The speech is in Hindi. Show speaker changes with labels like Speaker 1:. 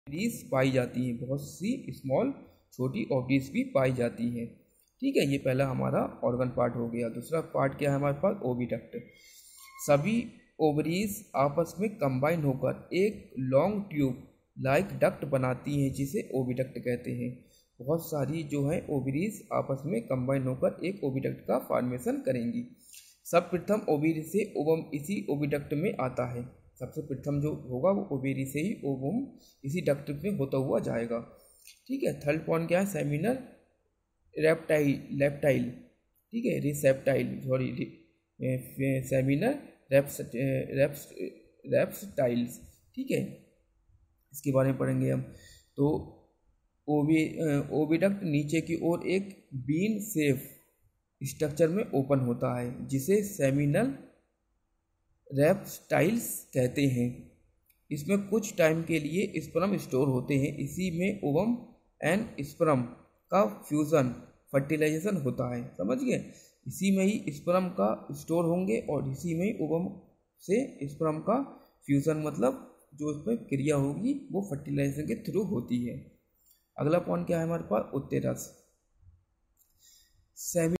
Speaker 1: ओवरीज पाई जाती हैं, बहुत सी स्मॉल छोटी ओवरीज भी पाई जाती हैं। ठीक है, ये पहला हमारा ऑर्गन पार्ट हो गया। दूसरा पार्ट क्या है हमारे पास, ओविडक्ट। सभी ओवरीज आपस में कंबाइन होकर एक लॉन्ग ट्यूब लाइक डक्ट बनाती हैं, जिसे ओविडक्ट कहते हैं। बहुत सारी जो है ओवरीज आपस में कंबाइन होकर एक ओविडक्ट का फॉर्मेशन करेंगी। सब प्रथम ओवरी से ओवम इसी ओविडक्ट में आता है। सबसे प्रथम जो होगा वो ओवेरी से ही ओवम इसी डक्ट में होता हुआ जाएगा। ठीक है, थर्ड पॉइंट क्या है, सेमिनल रेप्टाइल। ठीक है, रिसेप्टाइल, सॉरी, सेमिनल रेप्टाइल्स। ठीक है, इसके बारे में पढ़ेंगे हम। तो ओविडक्ट नीचे की ओर एक बीन सेफ स्ट्रक्चर में ओपन होता है, जिसे सेमिनल रेप्टाइल्स कहते हैं। इसमें कुछ टाइम के लिए स्पर्म स्टोर होते हैं। इसी में ओवम एंड स्पर्म का फ्यूज़न फर्टिलाइजेशन होता है। समझ गए, इसी में ही स्पर्म का स्टोर होंगे और इसी में ही ओवम से स्पर्म का फ्यूज़न, मतलब जो इसमें क्रिया होगी वो फर्टिलाइजेशन के थ्रू होती है। अगला पॉइंट क्या है हमारे पास, उत्तेरस।